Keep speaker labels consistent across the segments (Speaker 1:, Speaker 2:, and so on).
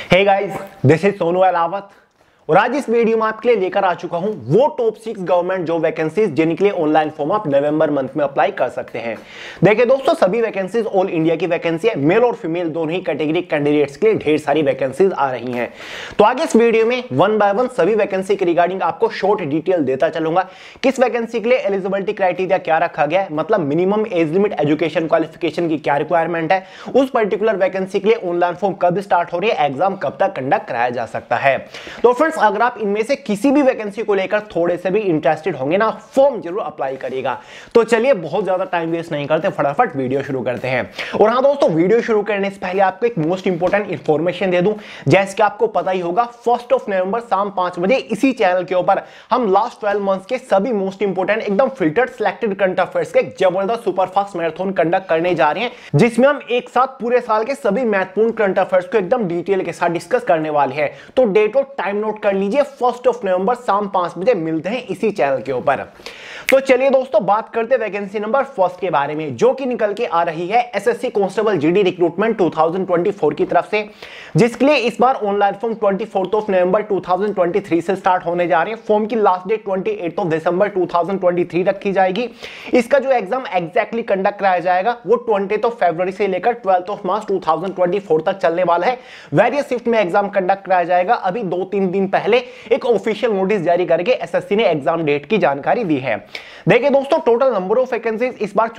Speaker 1: Hey guys, this is Sonu Alawat और आज इस वीडियो में आपके लिए लेकर आ चुका हूं वो टॉप 6 गवर्नमेंट जॉब वैकेंसीज जिनके लिए ऑनलाइन फॉर्म आप नवंबर मंथ में अप्लाई कर सकते हैं। देखिए दोस्तों, सभी वैकेंसीज ऑल इंडिया की वैकेंसी है। मेल और फीमेल दोनों ही कैटेगरी कैंडिडेट्स के लिए ढेर सारी वैकेंसीज आ रही हैं। तो आगे इस वीडियो में वन बाय वन सभी वैकेंसी के रिगार्डिंग आपको शॉर्ट डिटेल देता चलूंगा। किस वैकेंसी के लिए एलिजिबिलिटी क्राइटेरिया क्या रखा गया है, मतलब minimum age limit, education qualification की क्या रिक्वायरमेंट है, उस पर्टिकुलर वैकेंसी के लिए ऑनलाइन फॉर्म कब स्टार्ट हो रही है, एग्जाम कब तक कंडक्ट कराया जा सकता है। तो फ्रेंड्स, अगर आप इनमें से किसी भी वैकेंसी को लेकर थोड़े से भी इंटरेस्टेड होंगे ना, फॉर्म जरूर अप्लाई करिएगा। तो चलिए बहुत ज्यादा टाइम वेस्ट नहीं करते, फटाफट वीडियो शुरू करते हैं। और हाँ दोस्तों, वीडियो शुरू करने से पहले आपको एक मोस्ट इंपोर्टेंट इंफॉर्मेशन दे दूं। जैसे कि आपको पता ही होगा, 1 नवंबर शाम 5 बजे इसी चैनल के ऊपर हम लास्ट 12 मंथ्स के सभी मोस्ट इंपोर्टेंट एकदम फिल्टर्ड सिलेक्टेड करंट अफेयर्स के एक जबरदस्त सुपरफास्ट मैराथन कंडक्ट करने जा रहे हैं, जिसमें हम एक साथ पूरे साल के सभी महत्वपूर्ण करंट अफेयर्स को एकदम डिटेल के साथ डिस्कस करने वाले हैं। तो डेट और टाइम नोट कर लीजिए, 1 नवंबर शाम 5 बजे मिलते हैं इसी चैनल के ऊपर। तो चलिए दोस्तों, बात करते हैं वैकेंसी नंबर 1 के बारे में, जो कि निकल के आ रही है एसएससी कांस्टेबल जीडी रिक्रूटमेंट 2024 की तरफ से, जिसके लिए इस बार ऑनलाइन फॉर्म 24 नवंबर 2023 से स्टार्ट होने जा रहे हैं। फॉर्म की लास्ट डेट 28 दिसंबर 2023 रखी जाएगी। इसका जो एग्जाम एग्जैक्टली कंडक्ट कराया जाएगा वो 20 फरवरी से लेकर 12 मार्च 2024 तक चलने वाला है। वेरियस शिफ्ट में एग्जाम कंडक्ट कराया जाएगा। अभी 2-3 दिन पहले एक ऑफिशियल नोटिस जारी करके एसएससी ने एग्जाम डेट की जानकारी दी है। देखिए दोस्तों, टोटल नंबर ऑफ वैकेंसीज इस बार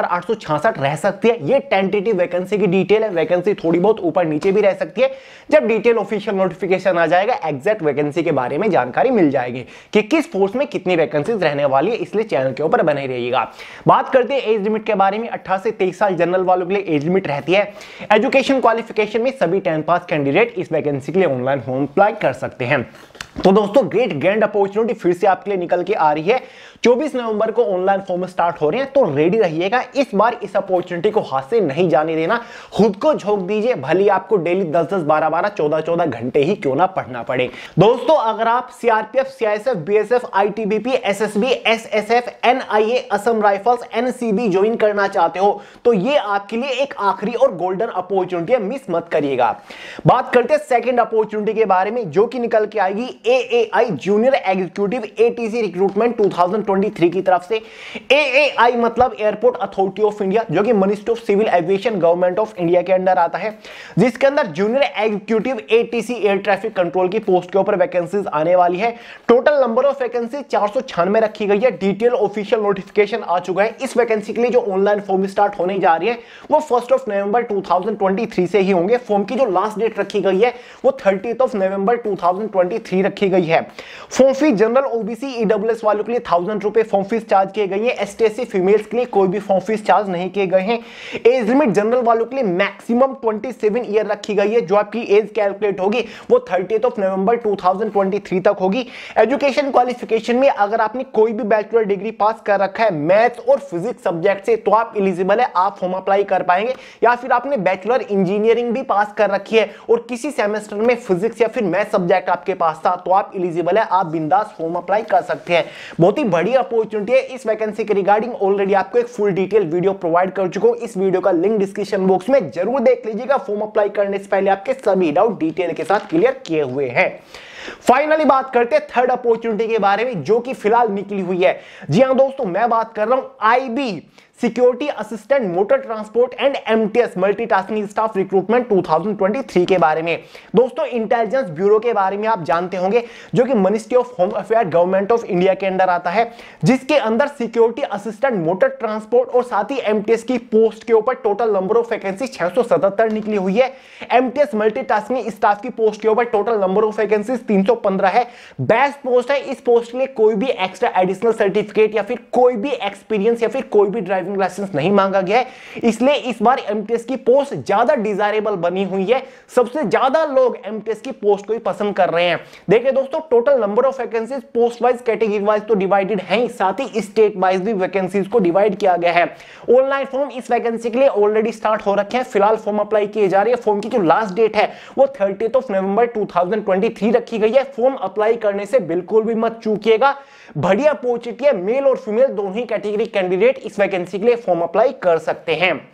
Speaker 1: 84,866 रह सकती है। ये टेंटेटिव वैकेंसी की डिटेल है, वैकेंसी थोड़ी बहुत ऊपर नीचे भी रह सकती है। जब डिटेल ऑफिशियल नोटिफिकेशन आ जाएगा, एग्जैक्ट वैकेंसी के बारे में जानकारी मिल जाएगी कि किस फोर्स में कितनी वैकेंसीज रहने वाली है, इसलिए चैनल के ऊपर बने रहिएगा। बात करते हैं एज लिमिट के बारे में। 18 से 23 साल जनरल वालों के लिए एज लिमिट रहती है। एजुकेशन क्वालिफिकेशन में सभी 10 पास कैंडिडेट इस वैकेंसी के लिए ऑनलाइन फॉर्म अप्लाई कर सकते हैं। तो दोस्तों, ग्रेट ग्रैंड अपॉर्चुनिटी फिर से आपके लिए निकल के आ रही है। 24 नवंबर को ऑनलाइन फॉर्म स्टार्ट हो रहे हैं, तो रेडी रहिएगा। इस बार इस अपॉर्चुनिटी को हाथ से नहीं जाने देना। खुद को झोंक दीजिए, भले आपको डेली 10-10, 12-12, 14-14 घंटे ही क्यों ना पढ़ना पड़े। दोस्तों, अगर आप CRPF, CISF, BSF, ITBP, SSB, SSF, NIA, Assam rifles, NCB join करना चाहते हो तो ये आपके लिए एक आखिरी और गोल्डन अपॉर्चुनिटी है, मिस मत करिएगा। बात करते हैं सेकंड अपॉर्चुनिटी के बारे में, जो कि निकल के आएगी AAI junior executive ATC recruitment 2023 की तरफ से। एएआई मतलब एयरपोर्ट अथॉरिटी ऑफ इंडिया, जो कि ministry of civil aviation government of India के अंडर आता है, जिसके अंदर junior executive ATC air traffic control की पोस्ट के ऊपर वैकेंसीज आने वाली है। टोटल नंबर ऑफ वैकेंसी 496 रखी गई है। डिटेल ऑफिशियल नोटिफिकेशन आ चुका है। इस वैकेंसी के लिए जो ऑनलाइन फॉर्म स्टार्ट होने जा रही है वो 1 नवंबर 2023 से ही होंगे। फॉर्म की जो लास्ट डेट रखी गई है वो 30 नवंबर 2023 रखी गई है। Form fees general, OBC, EWS वालों के लिए 1000 रुपए फॉर्म फीस चार्ज किए गए हैं। एसटी/एससी फीमेल्स के लिए कोई भी फॉर्म फीस चार्ज नहीं किए गए हैं। एज लिमिट जनरल वालों के लिए मैक्सिमम 27 ईयर रखी गई है। जो आपकी एज कैलकुलेट होगी वो 30 नवंबर 2023 तक होगी। एजुकेशन क्वालिफिकेशन में अगर आपने कोई भी बैचलर डिग्री पास कर रखा है मैथ्स और फिजिक्स सब्जेक्ट से, तो आप एलिजिबल है, आप फॉर्म अप्लाई कर पाएंगे। या फिर आपने बैचलर इंजीनियरिंग भी पास कर रखी है और किसी सेमेस्टर में फिजिक्स या फिर मैथ सब्जेक्ट आपके पास था, तो आप एलिजिबल है, आप बिंदास फॉर्म अप्लाई कर सकते हैं। बहुत ही बड़ी अपॉर्चुनिटी है। इस वैकेंसी के रिगार्डिंग ऑलरेडी आपको एक फुल डिटेल वीडियो प्रोवाइड कर चुका हूं। इस वीडियो का लिंक डिस्क्रिप्शन बॉक्स में जरूर देख लीजिएगा। फॉर्म अप्लाई करने से पहले आपके सभी डाउट डिटेल के साथ क्लियर किए हुए हैं। फाइनली बात करते हैं थर्ड अपॉर्चुनिटी के बारे में, जो कि फिलहाल निकली हुई है। जी हां दोस्तों, मैं बात कर रहा हूं IB security assistant motor transport and MTS multitasking staff recruitment 2023 के बारे में। दोस्तों, इंटेलिजेंस ब्यूरो के बारे में आप जानते होंगे, जो कि ministry of home affair government of India के अंदर आता है, जिसके अंदर सिक्योरिटी असिस्टेंट मोटर ट्रांसपोर्ट और साथ ही एमटीएस की पोस्ट के ऊपर टोटल नंबर ऑफ वैकेंसी 677 निकली हुई है। एमटीएस मल्टीटास्किंग स्टाफ की पोस्ट के ऊपर टोटल नंबर ऑफ वैकेंसी 315 है। बेस्ट पोस्ट है। इस पोस्ट के लिए कोई भी एक्स्ट्रा एडिशनल सर्टिफिकेट या फिर कोई भी एक्सपीरियंस या फिर कोई भी ड्राइविंग लाइसेंस नहीं मांगा गया है, इसलिए इस बार एमटीएस की पोस्ट ज्यादा डिजायरेबल बनी हुई है। सबसे ज्यादा लोग एमटीएस की पोस्ट को ही पसंद कर रहे हैं। देखिए दोस्तों, total number of vacancies post wise, category wise तो डिवाइडेड है, साथ ही स्टेट वाइज भी वैकेंसीज को डिवाइड किया गया है। ऑनलाइन फॉर्म इस वैकेंसी के लिए ऑलरेडी स्टार्ट हो रखे हैं। फिलहाल फॉर्म अप्लाई किए जा रहे हैं। फॉर्म की जो लास्ट डेट है वो 30 नवंबर 2023 रखी गई है। फॉर्म अप्लाई करने से बिल्कुल भी मत चूकिएगा। बढ़िया अपॉर्चुनिटी है। मेल और फीमेल दोनों ही कैटेगरी कैंडिडेट इस वैकेंसी के लिए फॉर्म अप्लाई कर सकते हैं।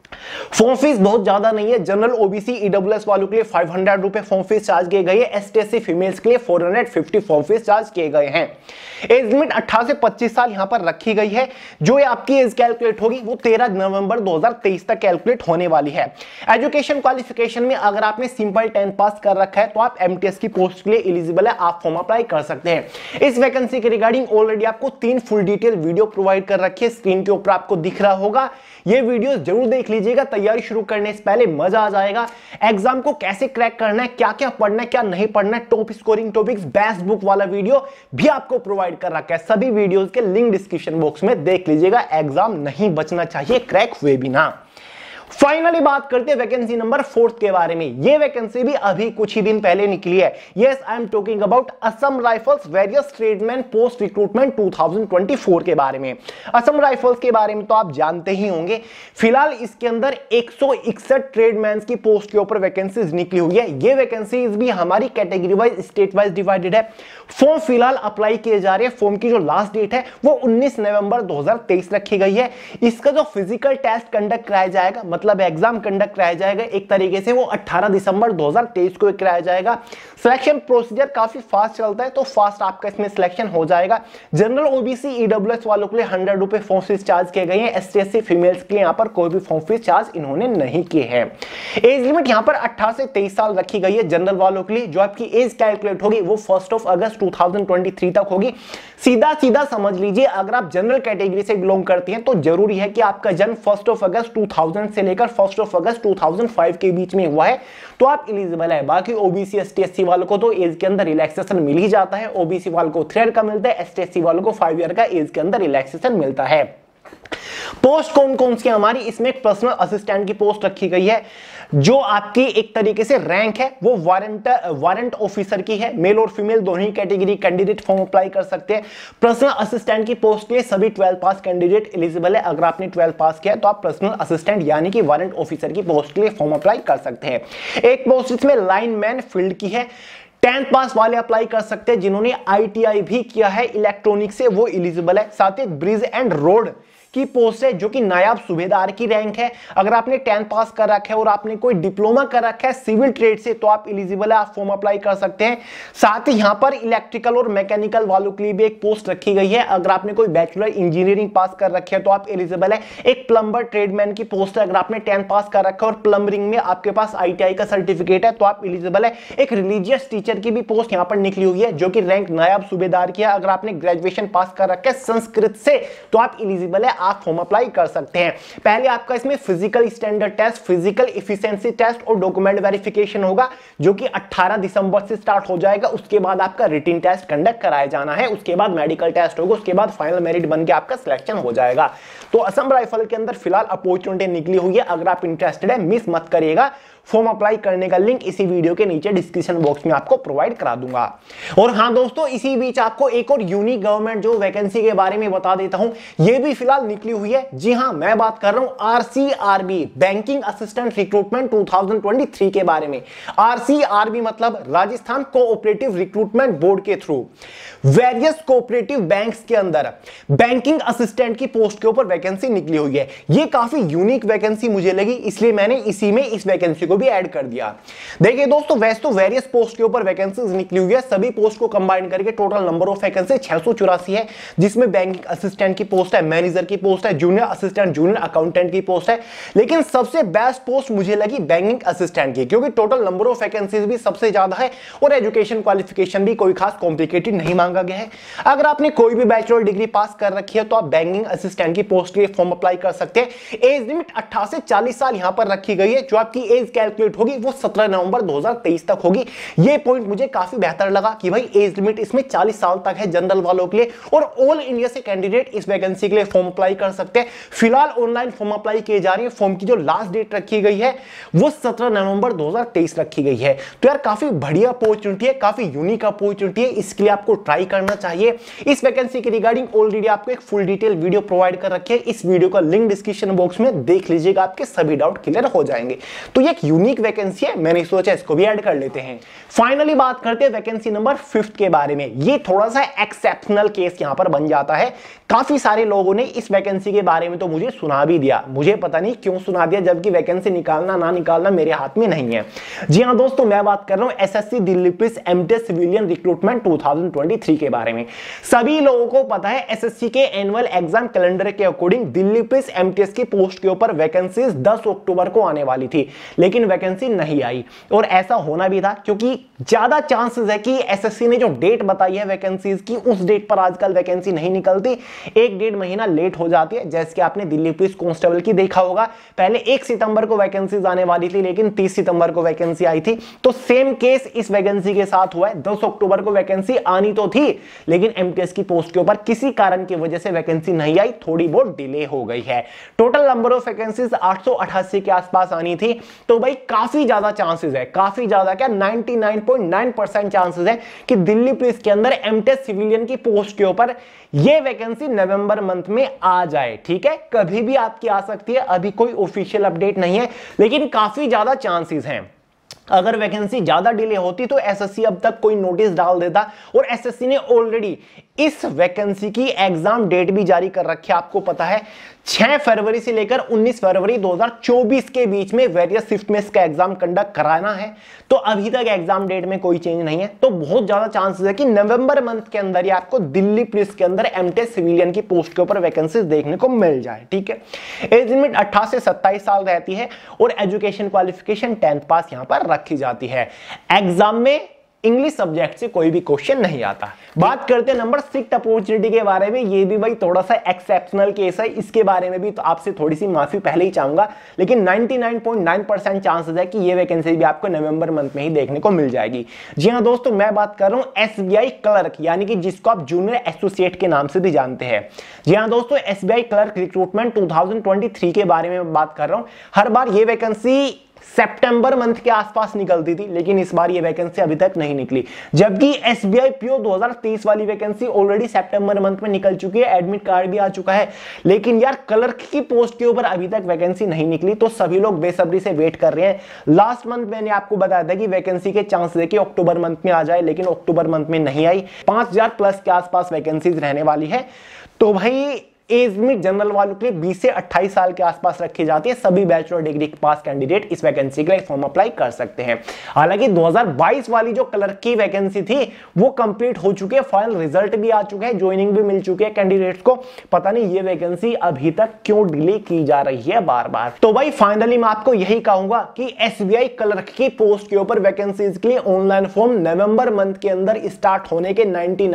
Speaker 1: फॉर्म फीस बहुत ज्यादा नहीं है। जनरल ओबीसी ईडब्ल्यूएस वालों के लिए 500 रुपए फॉर्म फीस चार्ज किए गए हैं। एसटी फीमेल्स के लिए 450 फॉर्म फीस चार्ज किए गए हैं। एज लिमिट 18 से 25 साल यहां पर रखी गई है। जो आपकी एज कैलकुलेट होगी वो 13 नवंबर 2023 तक कैलकुलेट होने वाली है। एजुकेशन क्वालिफिकेशन में अगर आपने सिंपल 10 पास कर रखा है तो आप एमटीएस की पोस्ट के लिए एलिजिबल है, आप फॉर्म अप्लाई कर सकते हैं। इस वैकेंसी के रिगार्डिंग ऑलरेडी आपको 3 फुल डिटेल वीडियो प्रोवाइड कर रखी है, स्क्रीन के ऊपर आपको दिख रहा होगा। ये वीडियो जरूर देख लीजिएगा, तैयारी शुरू करने से पहले मजा आ जाएगा। एग्जाम को कैसे क्रैक करना है, क्या क्या पढ़ना है, क्या नहीं पढ़ना है, top scoring topics, best book वाला वीडियो भी आपको प्रोवाइड कर रखा है। सभी वीडियोस के लिंक डिस्क्रिप्शन बॉक्स में देख लीजिएगा। एग्जाम नहीं बचना चाहिए क्रैक हुए बिना। फाइनली बात करते हैं वैकेंसी नंबर 4 के बारे में। ये वैकेंसी भी अभी कुछ ही दिन पहले निकली है। Yes, I am talking about Assam rifles various tradesman post recruitment 2024 के बारे में। असम राइफल्स के बारे में तो आप जानते ही होंगे। फिलहाल इसके अंदर 161 ट्रेडमैन की पोस्ट के ऊपर वैकेंसीज निकली हुई है। ये वैकेंसीज भी हमारी category wise, state wise divided है। फॉर्म फिलहाल अप्लाई किए जा रहे हैं। फॉर्म की जो लास्ट डेट है वो 19 नवंबर 2023 रखी गई है। इसका जो फिजिकल टेस्ट कंडक्ट कराया जाएगा, मतलब एग्जाम कंडक्ट कराया जाएगा एक तरीके से, वो 18 दिसंबर 2023 को कराया जाएगा। सिलेक्शन प्रोसीजर काफी फास्ट चलता है, तो फास्ट आपका इसमें सिलेक्शन हो जाएगा। जनरल ओबीसी ईडब्ल्यूएस वालों के लिए 100 रुपए फॉर्म फीस चार्ज किए गए हैं। एसटी फीमेल्स के लिए यहाँ पर कोई भी फॉर्म फीस चार्ज इन्होंने नहीं किए हैं। एज लिमिट यहाँ पर 18 से 23 साल रखी गई है जनरल वालों के लिए। जो आपकी एज कैलकुलेट होगी वो 1 अगस्त 2023 तक होगी। सीधा सीधा समझ लीजिए, अगर आप जनरल कैटेगरी से बिलोंग करती हैं तो जरूरी है कि आपका जन्म 1 अगस्त 2000 से लेकर 1 अगस्त 2005 के बीच में हुआ है तो आप एलिजिबल है। बाकी ओबीसी एसटी एससी वालों को तो एज के अंदर रिलैक्सेशन मिल ही जाता है। ओबीसी वालों को 3 ईयर का मिलता है, एसटी एससी वालों को 5 ईयर का एज के अंदर रिलैक्सेशन मिलता है। पोस्ट कौन कौन सी हमारी, इसमें एक पर्सनल असिस्टेंट की पोस्ट रखी गई है। जो आपकी एक तरीके से रैंक है वो वारंट ऑफिसर की है। मेल और फीमेल दोनों ही कैटेगरी कैंडिडेट फॉर्म अप्लाई कर सकते हैं। पर्सनल असिस्टेंट की पोस्ट के लिए सभी 12 पास कैंडिडेट एलिजिबल है। अगर आपने 12 पास किया है तो आप पर्सनल असिस्टेंट यानी कि वारंट ऑफिसर की पोस्ट के लिए फॉर्म अप्लाई कर सकते हैं। एक पोस्ट इसमें लाइनमैन फील्ड की है। 10th पास वाले अप्लाई कर सकते हैं। जिन्होंने आईटीआई भी किया है इलेक्ट्रॉनिक से वो एलिजिबल है। साथ ही ब्रिज एंड रोड की पोस्ट है जो कि नायब सूबेदार की रैंक है। अगर आपने 10th पास कर रखा है और आपने कोई डिप्लोमा कर रखा है सिविल ट्रेड से तो आप एलिजिबल है, आप फॉर्म अप्लाई कर सकते हैं। साथ ही यहां पर इलेक्ट्रिकल और मैकेनिकल वालों के लिए भी एक पोस्ट रखी गई है। अगर आपने कोई बैचलर इंजीनियरिंग पास कर रखी है तो आप एलिजिबल है। एक प्लम्बर ट्रेडमैन की पोस्ट है। अगर आपने 10th पास कर रखा है और प्लम्बरिंग में आपके पास आईटीआई का सर्टिफिकेट है तो आप एलिजिबल है। एक रिलीजियस टीचर की भी पोस्ट यहां पर निकली हुई है जो कि रैंक नायब सूबेदार की है। अगर आपने ग्रेजुएशन पास कर रखा है संस्कृत से तो आप एलिजिबल है, आप फॉर्म अप्लाई कर सकते हैं। पहले आपका इसमें physical standard test, physical efficiency test और डॉक्यूमेंट वेरिफिकेशन होगा जो कि 18 दिसंबर से स्टार्ट हो जाएगा। उसके बाद आपका रिटन टेस्ट कंडक्ट कराया जाना है। उसके बाद मेडिकल टेस्ट होगा। उसके बाद फाइनल मेरिट बन के आपका सिलेक्शन हो जाएगा। तो असम राइफल के अंदर फिलहाल अपॉर्चुनिटी निकली हुई है। अगर आप इंटरेस्टेड है मिस मत करिएगा। फॉर्म अप्लाई करने का लिंक इसी वीडियो के नीचे डिस्क्रिप्शन बॉक्स में आपको प्रोवाइड करा दूंगा। और हां दोस्तों, इसी बीच आपको एक और यूनिक गवर्नमेंट जो वैकेंसी के बारे में बता देता हूं। यह भी फिलहाल निकली हुई है। जी हां, मैं बात कर रहा हूं आरसीआरबी बैंकिंग असिस्टेंट रिक्रूटमेंट 2023 के बारे में। आरसीआरबी मतलब राजस्थान कोऑपरेटिव रिक्रूटमेंट बोर्ड के थ्रू वेरियस कोऑपरेटिव बैंक्स के अंदर बैंकिंग असिस्टेंट की पोस्ट के ऊपर वैकेंसी निकली हुई है। यह काफी यूनिक वैकेंसी मुझे लगी, इसलिए मैंने इसी में इस वैकेंसी को भी ऐड कर दिया। देखिए दोस्तों, वैसे तो वेरियस पोस्ट के ऊपर वैकेंसीज निकली हुई है। सभी पोस्ट को कंबाइन करके टोटल नंबर ऑफ वैकेंसी 684 है, जिसमें बैंकिंग असिस्टेंट की पोस्ट है, मैनेजर की पोस्ट है, जूनियर असिस्टेंट, जूनियर अकाउंटेंट की पोस्ट है। लेकिन सबसे बेस्ट पोस्ट मुझे लगी बैंकिंग असिस्टेंट की, क्योंकि टोटल नंबर ऑफ वैकेंसीज भी सबसे ज्यादा है और एजुकेशन क्वालिफिकेशन भी कोई खास कॉम्प्लिकेटेड नहीं मांगा गया है। अगर आपने कोई भी बैचलर डिग्री पास कर रखी है तो आप बैंकिंग असिस्टेंट की पोस्ट के लिए फॉर्म अप्लाई कर सकते हैं। एज लिमिट 18 से 40 साल यहां पर रखी गई है। जो आपकी एज कैलकुलेट होगी वो 17 नवंबर 2023 तक होगी। ये पॉइंट मुझे काफी बेहतर लगा कि भाई एज लिमिट इसमें 40 साल तक है जनरल वालों के लिए और ऑल इंडिया से कैंडिडेट इस वैकेंसी के लिए फॉर्म अप्लाई कर सकते हैं। फिलहाल ऑनलाइन फॉर्म अप्लाई किए जा रही है। फॉर्म की जो लास्ट डेट रखी गई है वो 17 नवंबर 2023 रखी गई है। तो यार काफी बढ़िया अपॉर्चुनिटी है, काफी यूनिक अपॉर्चुनिटी है, इसके लिए आपको ट्राई करना चाहिए। इस वैकेंसी के रिगार्डिंग ऑलरेडी आपको एक फुल डिटेल वीडियो प्रोवाइड कर रखी है। इस वीडियो का लिंक डिस्क्रिप्शन बॉक्स में देख लीजिएगा, आपके सभी डाउट क्लियर हो जाएंगे। तो ये एक यूनिक वैकेंसी है, मैंने सोचा इसको भी ऐड कर लेते हैं। फाइनली बात करते हैं वैकेंसी नंबर 5 के बारे में। ये थोड़ा सा एक्सेप्शनल केस यहां पर बन जाता है। काफी सारे लोगों ने इस वैकेंसी के बारे में तो मुझे सुना भी दिया, मुझे पता नहीं क्यों सुना दिया, जबकि वैकेंसी निकालना ना निकालना मेरे हाथ में नहीं है। जी हां दोस्तों, मैं बात कर रहा हूं SSC Delhi police MTS civilian recruitment 2023 के बारे में। सभी लोगों को पता है एसएससी के एनुअल एग्जाम कैलेंडर के अकॉर्डिंग दिल्ली पुलिस एमटीएस की पोस्ट के ऊपर वैकेंसीज 10 अक्टूबर को आने वाली थी, लेकिन वैकेंसी नहीं आई। और ऐसा होना भी था क्योंकि ज्यादा चांसेस है कि एसएससी ने जो डेट बताई है वैकेंसीज की, उस डेट पर आजकल वैकेंसी नहीं निकलती, 1-1.5 महीना लेट हो जाती है। जैसे कि आपने दिल्ली पुलिस कांस्टेबल की देखा होगा, पहले 1 सितंबर को वैकेंसीज आने वाली थी, लेकिन 30 सितंबर को वैकेंसी आई थी। तो सेम केस इस वैकेंसी के साथ हुआ है। 10 अक्टूबर को वैकेंसी आनी तो थी, लेकिन एमटीएस की पोस्ट के ऊपर किसी कारण की वजह से वैकेंसी नहीं आई, थोड़ी बहुत डिले हो गई है। टोटल नंबर ऑफ वैकेंसीज 888 के आसपास आनी थी। तो भाई काफी ज्यादा चांसेस है, काफी ज्यादा क्या 99.9% चांसेस है कि दिल्ली पुलिस के अंदर एमटीएस सिविलियन की पोस्ट के ऊपर ये वैकेंसी नवंबर मंथ में आ जाए। ठीक है, कभी भी आपकी आ सकती है, अभी कोई ऑफिशियल अपडेट नहीं है, लेकिन काफी ज्यादा चांसेस हैं। अगर वैकेंसी ज्यादा डिले होती तो एसएससी अब तक कोई नोटिस डाल देता, और एसएससी ने ऑलरेडी इस वैकेंसी की एग्जाम डेट भी जारी कर रखी है। आपको पता है 6 फरवरी से लेकर 19 फरवरी 2024 के बीच में वेरियस शिफ्ट में इसका एग्जाम कंडक्ट कराना है। तो अभी तक एग्जाम डेट में कोई चेंज नहीं है, तो बहुत ज्यादा चांसेस है कि नवंबर मंथ के अंदर ही आपको दिल्ली पुलिस के अंदर एमटीएस सिविलियन की पोस्ट के ऊपर वैकेंसीज देखने को मिल जाए। ठीक है, एज लिमिट 18 से 27 साल रहती है, और एजुकेशन क्वालिफिकेशन 10th पास यहां पर रखी जाती है। एग्जाम में इंग्लिश सब्जेक्ट से कोई भी क्वेश्चन नहीं आता। बात करते हैं नंबर 6 अपॉर्चुनिटी के बारे में। ये भी भाई थोड़ा सा एक्सेप्शनल केस है, इसके बारे में भी तो आपसे थोड़ी सी माफी पहले ही चाहूंगा, लेकिन 99.9% चांसेस है कि ये वैकेंसी भी आपको नवंबर मंथ में ही देखने को मिल जाएगी। जी हाँ दोस्तों, मैं बात कर रहा हूं एसबीआई क्लर्क, यानी कि जिसको आप जूनियर एसोसिएट के नाम से भी जानते हैं। जी हाँ दोस्तों, एसबीआई क्लर्क रिक्रूटमेंट 2023 के बारे में बात कर रहा हूं। हर बार ये वैकेंसी सितंबर मंथ के आसपास निकलती थी, लेकिन इस बार ये वैकेंसी अभी तक नहीं निकली, जबकि एसबीआई पीओ 2023 वाली वैकेंसी ऑलरेडी सितंबर मंथ में निकल चुकी है, एडमिट कार्ड भी आ चुका है। लेकिन यार क्लर्क की पोस्ट के ऊपर अभी तक वैकेंसी नहीं निकली, तो सभी लोग बेसब्री से वेट कर रहे हैं। लास्ट मंथ मैंने आपको बताया था कि वैकेंसी के चांसेस है कि अक्टूबर मंथ में आ जाए, लेकिन अक्टूबर मंथ में नहीं आई। 5000 प्लस के आसपास वैकेंसीज रहने वाली है। तो भाई एज लिमिट जनरल वालों के लिए 20 से 28 साल के आसपास रखी जाती है। सभी बैचलर डिग्री के पास कैंडिडेट इस वैकेंसी के लिए फॉर्म अप्लाई कर सकते हैं। हालांकि 2022 वाली जो क्लर्क की वैकेंसी थी वो कंप्लीट हो चुकी है, फाइनल रिजल्ट भी आ चुका है, ज्वाइनिंग भी मिल चुकी है कैंडिडेट्स को। पता नहीं ये वैकेंसी अभी तक क्यों डिले की जा रही है बार बार। तो भाई फाइनली मैं आपको यही कहूंगा कि एसबीआई क्लर्क की पोस्ट के ऊपर वैकेंसीज के लिए ऑनलाइन फॉर्म नवंबर मंथ के अंदर स्टार्ट होने के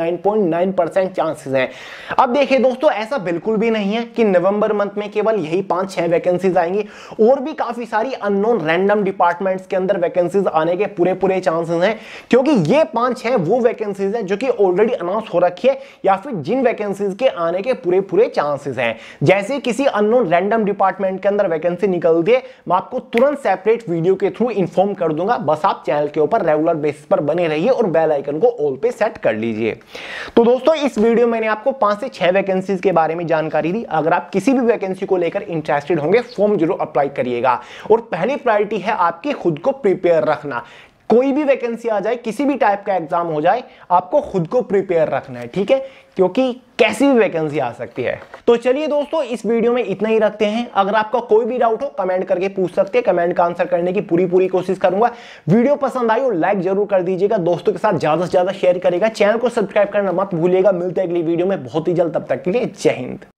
Speaker 1: 99.9% चांसेस हैं। अब देखिए दोस्तों, ऐसा बिल्कुल भी नहीं है कि नवंबर मंथ में केवल यही 5-6 वैकेंसीज आएंगी, और भी काफी सारी अननोन रैंडम डिपार्टमेंट्स के अंदर वैकेंसीज आने के पूरे चांसेस हैं, क्योंकि ये 5-6 वो वैकेंसीज हैं जो कि ऑलरेडी अनाउंस हो रखी है, या फिर जिन वैकेंसीज के आने के पूरे चांसेस हैं। जैसे किसी अननोन रैंडम डिपार्टमेंट के अंदर वैकेंसी निकलती है, मैं आपको तुरंत सेपरेट वीडियो के थ्रू इंफॉर्म कर दूंगा। बस आप चैनल के ऊपर रेगुलर बेसिस पर बने रहिए और बेल आइकन को ऑल पे सेट कर लीजिए। तो दोस्तों, इस वीडियो में मैंने आपको 5 से 6 वैकेंसीज के बारे में जानकारी दी। अगर आप किसी भी वैकेंसी को लेकर इंटरेस्टेड होंगे, फॉर्म जरूर अप्लाई करिएगा। और पहली प्रायोरिटी है आपकी खुद को प्रिपेयर रखना। कोई भी वैकेंसी आ जाए, किसी भी टाइप का एग्जाम हो जाए, आपको खुद को प्रिपेयर रखना है। ठीक है, क्योंकि कैसी भी वैकेंसी आ सकती है। तो चलिए दोस्तों, इस वीडियो में इतना ही रखते हैं। अगर आपका कोई भी डाउट हो कमेंट करके पूछ सकते हैं, कमेंट का आंसर करने की पूरी कोशिश करूंगा। वीडियो पसंद आई हो लाइक जरूर कर दीजिएगा, दोस्तों के साथ ज्यादा से ज्यादा शेयर करेगा, चैनल को सब्सक्राइब करना मत भूलिएगा। मिलते हैं अगली वीडियो में बहुत ही जल्द, तब तक के लिए जय हिंद।